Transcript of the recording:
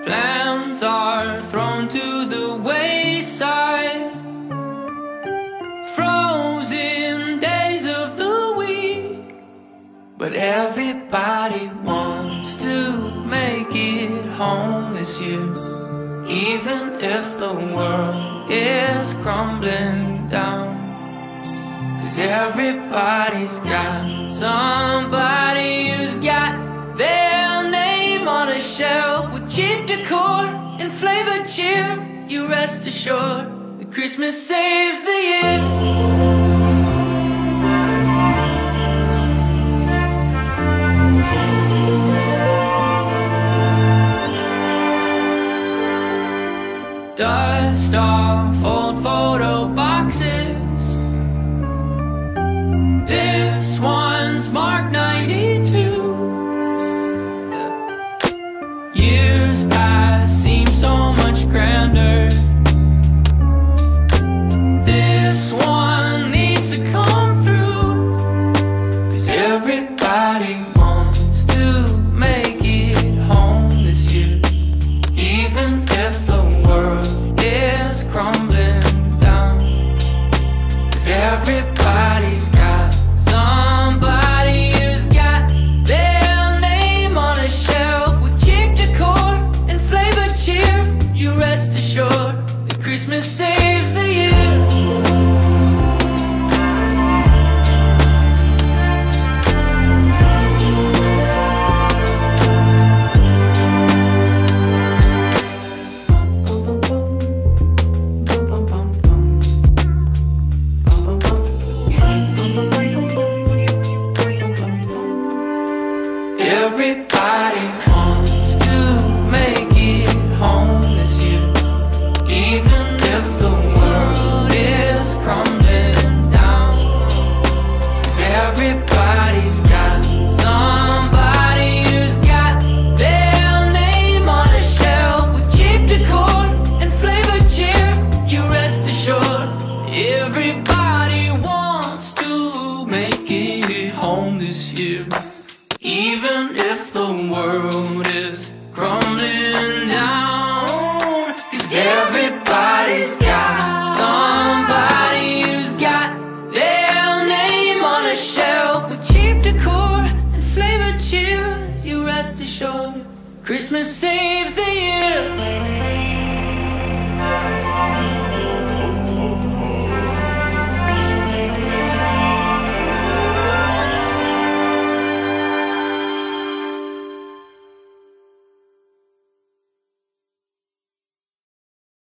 Plans are thrown to the wayside. Frozen days of the week. But everybody wants to make it home this year, even if the world is crumbling down. 'Cause everybody's got somebody who's got their name on a shelf with cheap decor and flavored cheer. You rest assured that Christmas saves the year. Dust off old photo boxes. This one's marked 92. Years past seem so much grander. This one needs to come through. 'Cause everybody wants to make it home this year, even if the world is crumbling down. 'Cause everybody's got somebody who's got their name on a shelf with cheap decor and flavored cheer. You rest assured that Christmas saves the year. Everybody wants to make it home this year, even if the world is crumbling down. 'Cause everybody's got somebody who's got their name on a shelf with cheap decor and flavored cheer. You rest assured, everybody wants to make it home this year, even if the world is crumbling down. 'Cause everybody's got somebody who's got their name on a shelf with cheap decor and flavored cheer. You rest assured, Christmas saves the year.